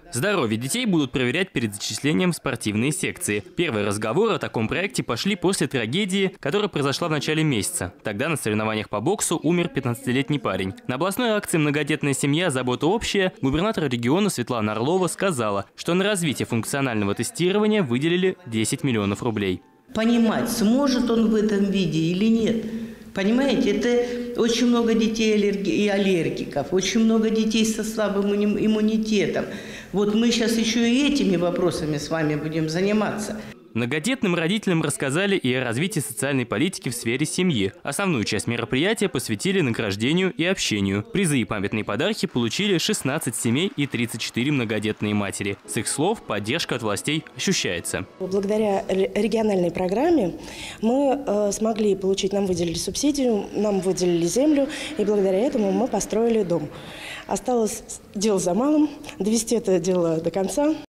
Здоровье детей будут проверять перед зачислением в спортивные секции. Первые разговоры о таком проекте пошли после трагедии, которая произошла в начале месяца. Тогда на соревнованиях по боксу умер 15-летний парень. На областной акции «Многодетная семья. Забота общая» губернатор региона Светлана Орлова сказала, что на развитие функционального тестирования выделили 10 миллионов рублей. Понимать, сможет он в этом виде или нет. Понимаете, это очень много детей и аллергиков, очень много детей со слабым иммунитетом. Вот мы сейчас еще и этими вопросами с вами будем заниматься. Многодетным родителям рассказали и о развитии социальной политики в сфере семьи. Основную часть мероприятия посвятили награждению и общению. Призы и памятные подарки получили 16 семей и 34 многодетные матери. С их слов, поддержка от властей ощущается. Благодаря региональной программе мы смогли получить, нам выделили субсидию, нам выделили землю, и благодаря этому мы построили дом. Осталось дело за малым, довести это дело до конца.